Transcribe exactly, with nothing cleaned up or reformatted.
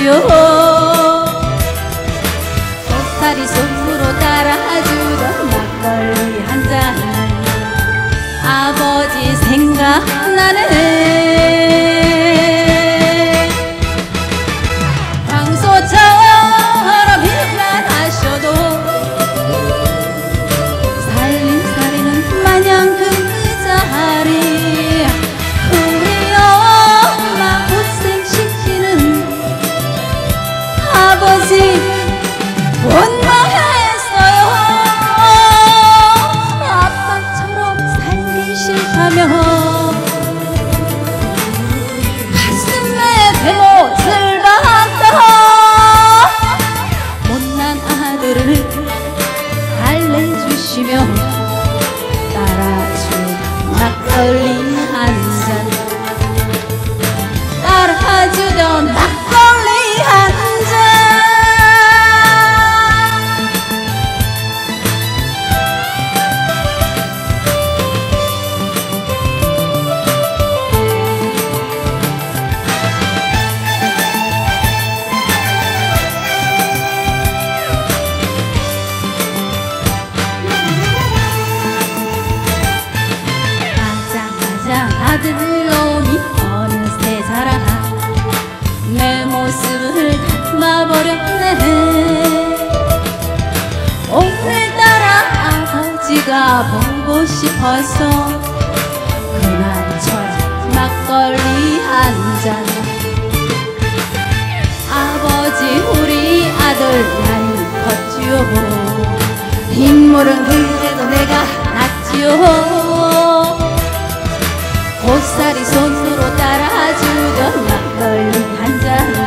났지요. 보살이 손으로 따라주던 막걸리 한 잔 아버지 생각나네. 평소처럼 비판하셔도 살림살이는 마냥 그 자리 우리 엄마 고생시키는 아버지 원망했어요. 아빠처럼 살기 싫다며 가슴에 대못을 박다 못난 아들을 달래주시며 따라준 막걸리 한 잔 따라주던 막걸리 한 잔. 아들놈이 어느새 자라 내 모습을 닮아버렸네. 오늘따라 아버지가 보고 싶어서 그날처럼 막걸리 한 잔. 아버지 우리 아들 나이 컸지요. 인물은 그래도 내가 낫지요. 보살이 손으로 따라주던 막걸리 한 잔